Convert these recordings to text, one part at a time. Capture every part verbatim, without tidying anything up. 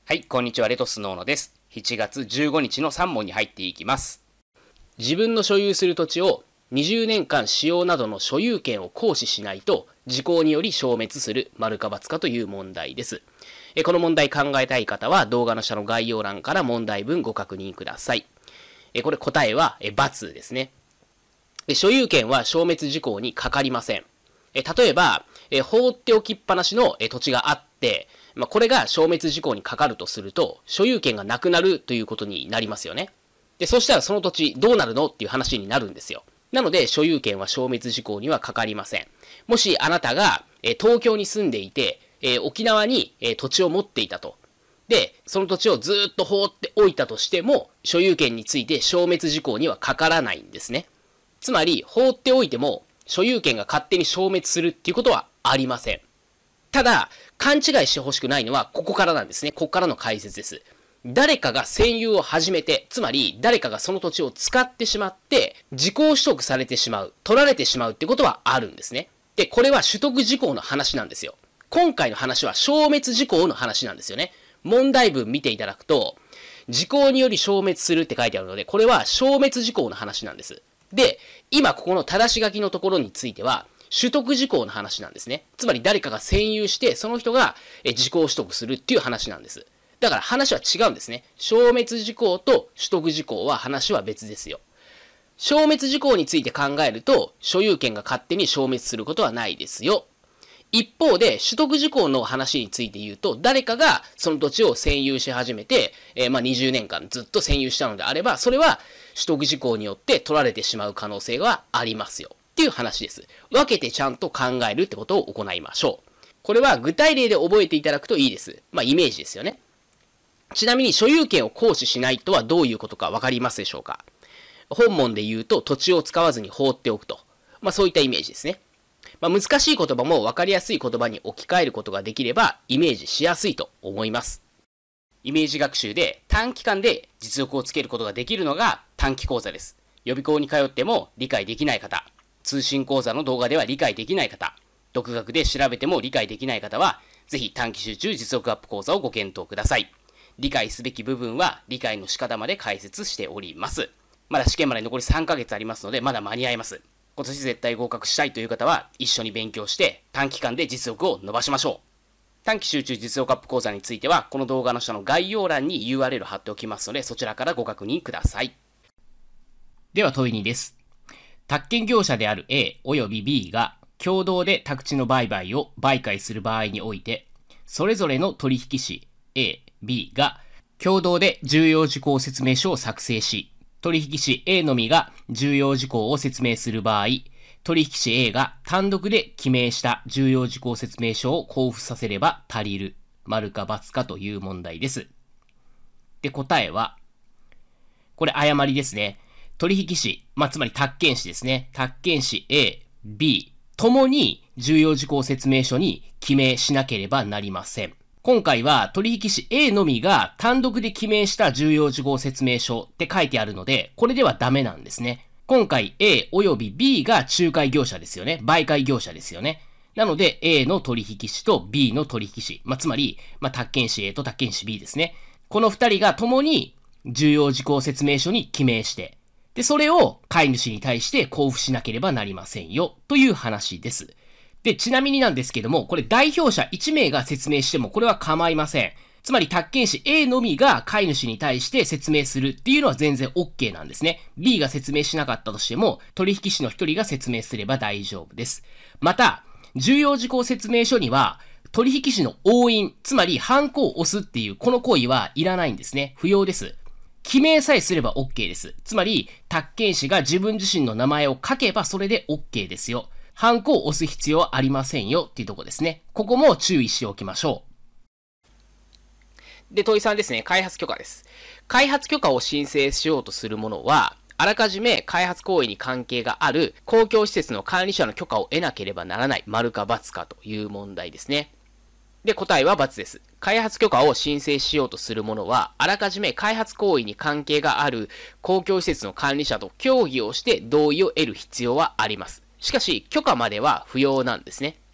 はい、こんにちは、レトスノーノです。しちがつじゅうごにちのさん問に入っていきます。自分の所有する土地をにじゅうねんかん使用などの所有権を行使しないと時効により消滅する丸か×かという問題です。この問題考えたい方は動画の下の概要欄から問題文ご確認ください。これ答えは×ですね。所有権は消滅時効にかかりません。例えば、放っておきっぱなしの土地があって、まあ、これが消滅時効にかかるとすると、所有権がなくなるということになりますよね。で、そしたらその土地どうなるのっていう話になるんですよ。なので、所有権は消滅時効にはかかりません。もしあなたが東京に住んでいて、沖縄に土地を持っていたと。で、その土地をずっと放っておいたとしても、所有権について消滅時効にはかからないんですね。つまり、放っておいても、所有権が勝手に消滅するっていうことはありません。ただ、勘違いしてほしくないのはここからなんですね。ここからの解説です。誰かが占有を始めて、つまり誰かがその土地を使ってしまって、時効取得されてしまう、取られてしまうってことはあるんですね。で、これは取得時効の話なんですよ。今回の話は消滅時効の話なんですよね。問題文見ていただくと、時効により消滅するって書いてあるので、これは消滅時効の話なんです。で、今ここの正し書きのところについては、取得時効の話なんですね。つまり誰かが占有して、その人が時効取得するっていう話なんです。だから話は違うんですね。消滅時効と取得時効は話は別ですよ。消滅時効について考えると、所有権が勝手に消滅することはないですよ。一方で、取得時効の話について言うと、誰かがその土地を占有し始めて、えー、まあにじゅうねんかんずっと占有したのであれば、それは取得時効によって取られてしまう可能性がありますよ。っていう話です。分けてちゃんと考えるってことを行いましょう。これは具体例で覚えていただくといいです。まあイメージですよね。ちなみに所有権を行使しないとはどういうことか分かりますでしょうか。本文で言うと土地を使わずに放っておくと。まあそういったイメージですね。まあ、難しい言葉も分かりやすい言葉に置き換えることができればイメージしやすいと思います。イメージ学習で短期間で実力をつけることができるのが短期講座です。予備校に通っても理解できない方、通信講座の動画では理解できない方、独学で調べても理解できない方は、ぜひ短期集中実力アップ講座をご検討ください。理解すべき部分は理解の仕方まで解説しております。まだ試験まで残りさんかげつありますので、まだ間に合います。今年絶対合格したいという方は、一緒に勉強して短期間で実力を伸ばしましょう。短期集中実力アップ講座については、この動画の下の概要欄に ユーアールエル 貼っておきますので、そちらからご確認ください。では問いにです。宅建業者である A および B が共同で宅地の売買を売買する場合において、それぞれの取引士 A、B が共同で重要事項説明書を作成し、取引士 A のみが重要事項を説明する場合、取引士 A が単独で記名した重要事項説明書を交付させれば足りる、丸か×かという問題です。で、答えは、これ誤りですね。取引士、まあ、つまり宅建士ですね。宅建士 A、B、ともに重要事項説明書に記名しなければなりません。今回は取引士 A のみが単独で記名した重要事項説明書って書いてあるので、これではダメなんですね。今回 A および B が仲介業者ですよね。媒介業者ですよね。なので A の取引士と B の取引士、まあ、つまり、まあ、宅建士 A と宅建士 B ですね。この二人がともに重要事項説明書に記名して、で、それを飼い主に対して交付しなければなりませんよ、という話です。で、ちなみになんですけども、これ代表者いちめいが説明してもこれは構いません。つまり、宅建士 A のみが飼い主に対して説明するっていうのは全然 OK なんですね。B が説明しなかったとしても、取引士のひとりが説明すれば大丈夫です。また、重要事項説明書には、取引士の押印、つまり、ハンコを押すっていうこの行為はいらないんですね。不要です。記名さえすれば OK です。つまり、宅建士が自分自身の名前を書けばそれで OK ですよ。ハンコを押す必要はありませんよっていうところですね。ここも注意しておきましょう。で、問いさんですね。開発許可です。開発許可を申請しようとするものは、あらかじめ開発行為に関係がある公共施設の管理者の許可を得なければならない、丸か×かという問題ですね。で、答えは×です。開発許可を申請しようとするものは、あらかじめ開発行為に関係がある公共施設の管理者と協議をして同意を得る必要はあります。しかし、許可までは不要なんですね。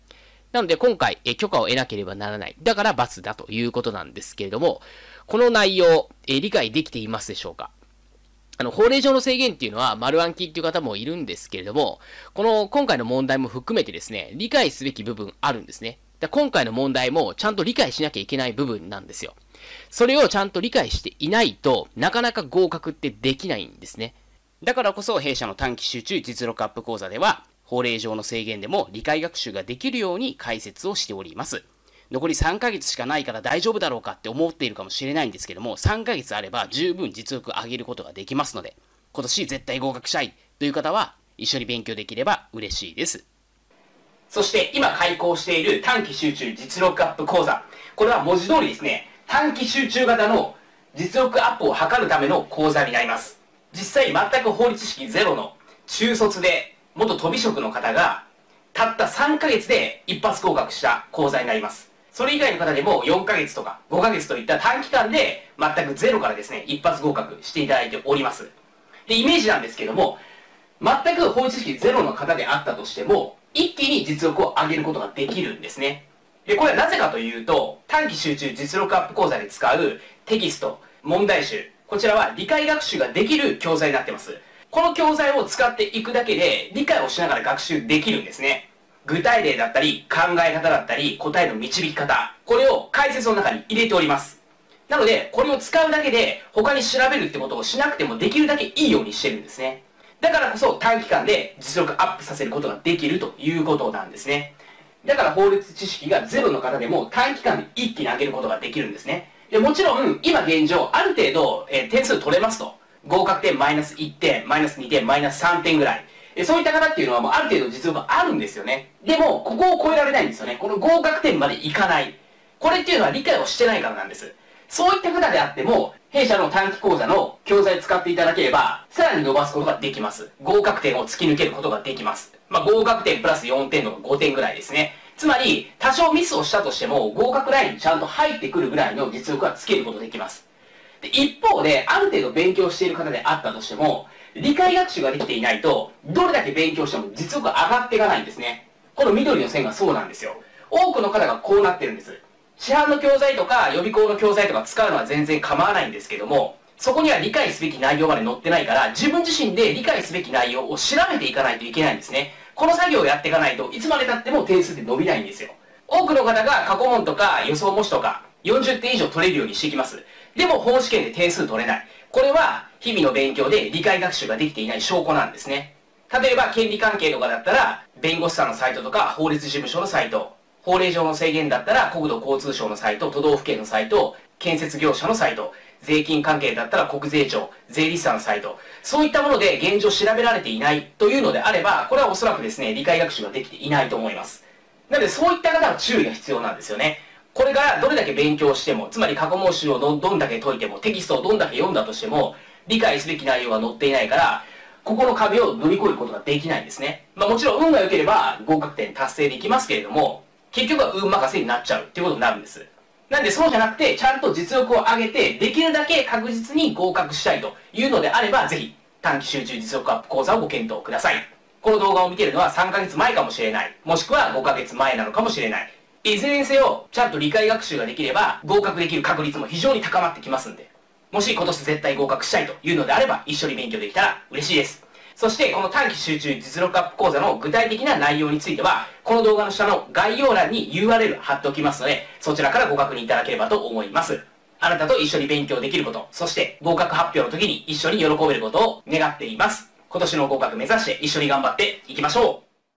なので今回、え許可を得なければならない。だから×だということなんですけれども、この内容、え理解できていますでしょうか？あの、法令上の制限っていうのは丸暗記っていう方もいるんですけれども、この今回の問題も含めてですね、理解すべき部分あるんですね。だ今回の問題もちゃんと理解しなきゃいけない部分なんですよ。それをちゃんと理解していないとなかなか合格ってできないんですね。だからこそ弊社の短期集中実力アップ講座では、法令上の制限でも理解学習ができるように解説をしております。残りさんかげつしかないから大丈夫だろうかって思っているかもしれないんですけども、さんかげつあれば十分実力を上げることができますので、今年絶対合格したいという方は一緒に勉強できれば嬉しいです。そして今開講している短期集中実力アップ講座、これは文字通りですね、短期集中型の実力アップを図るための講座になります。実際全く法律知識ゼロの中卒で元飛び職の方がたったさんかげつで一発合格した講座になります。それ以外の方でもよんかげつとかごかげつといった短期間で全くゼロからですね、一発合格していただいております。で、イメージなんですけども、全く法律知識ゼロの方であったとしても、一気に実力を上げることができるんですね。で、これはなぜかというと、短期集中実力アップ講座で使うテキスト、問題集、こちらは理解学習ができる教材になっています。この教材を使っていくだけで理解をしながら学習できるんですね。具体例だったり、考え方だったり、答えの導き方、これを解説の中に入れております。なので、これを使うだけで、他に調べるってことをしなくてもできるだけいいようにしてるんですね。だからこそ短期間で実力アップさせることができるということなんですね。だから法律知識がゼロの方でも短期間で一気に上げることができるんですね。でもちろん、今現状、ある程度、えー、点数取れますと。合格点マイナスいってん、マイナスにてん、マイナスさんてんぐらい。そういった方っていうのはもうある程度実力があるんですよね。でも、ここを超えられないんですよね。この合格点までいかない。これっていうのは理解をしてないからなんです。そういった方であっても、弊社の短期講座の教材を使っていただければ、さらに伸ばすことができます。合格点を突き抜けることができます。まあ、合格点プラスよんてんとかごてんぐらいですね。つまり、多少ミスをしたとしても、合格ラインにちゃんと入ってくるぐらいの実力はつけることができます。で、一方で、ある程度勉強している方であったとしても、理解学習ができていないと、どれだけ勉強しても実力が上がっていかないんですね。この緑の線がそうなんですよ。多くの方がこうなってるんです。市販の教材とか予備校の教材とか使うのは全然構わないんですけども、そこには理解すべき内容まで載ってないから、自分自身で理解すべき内容を調べていかないといけないんですね。この作業をやっていかないといつまで経っても点数って伸びないんですよ。多くの方が過去問とか予想模試とかよんじゅってん以上取れるようにしていきます。でも本試験で点数取れない。これは日々の勉強で理解学習ができていない証拠なんですね。例えば権利関係とかだったら弁護士さんのサイトとか法律事務所のサイト、法令上の制限だったら国土交通省のサイト、都道府県のサイト、建設業者のサイト、税金関係だったら国税庁、税理士さんのサイト、そういったもので現状調べられていないというのであれば、これはおそらくですね、理解学習ができていないと思います。なのでそういった方は注意が必要なんですよね。これからどれだけ勉強しても、つまり過去問集を ど, どんだけ解いても、テキストをどんだけ読んだとしても、理解すべき内容が載っていないから、ここの壁を乗り越えることができないんですね。まあもちろん運が良ければ合格点達成できますけれども、結局は運任せになっちゃうっていうことになるんです。なんでそうじゃなくて、ちゃんと実力を上げて、できるだけ確実に合格したいというのであれば、ぜひ短期集中実力アップ講座をご検討ください。この動画を見ているのはさんかげつまえかもしれない。もしくはごかげつまえなのかもしれない。いずれにせよ、ちゃんと理解学習ができれば、合格できる確率も非常に高まってきますんで、もし今年絶対合格したいというのであれば、一緒に勉強できたら嬉しいです。そしてこの短期集中実力アップ講座の具体的な内容については、この動画の下の概要欄に ユーアールエル 貼っておきますので、そちらからご確認いただければと思います。あなたと一緒に勉強できること、そして合格発表の時に一緒に喜べることを願っています。今年の合格目指して一緒に頑張っていきましょう。